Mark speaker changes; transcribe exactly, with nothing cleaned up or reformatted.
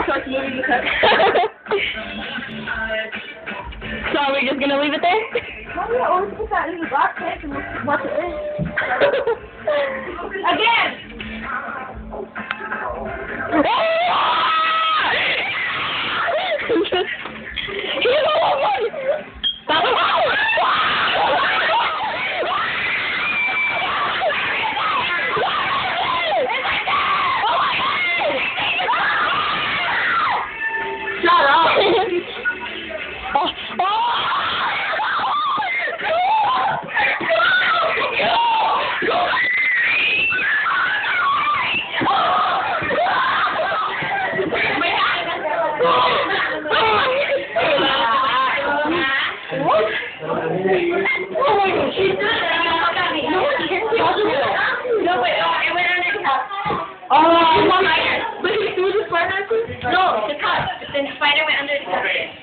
Speaker 1: So it's moving the cut.
Speaker 2: So are we just gonna leave it there?
Speaker 1: Why do you always put that in the box next and watch it in? Again!
Speaker 2: He's all over!
Speaker 1: Shut up!
Speaker 2: Oh, oh.
Speaker 1: Oh my God, she did it! No, wait, oh, it went under the cup. Oh, my God. But he threw the spider? No, the cup. Then the spider went under the cup.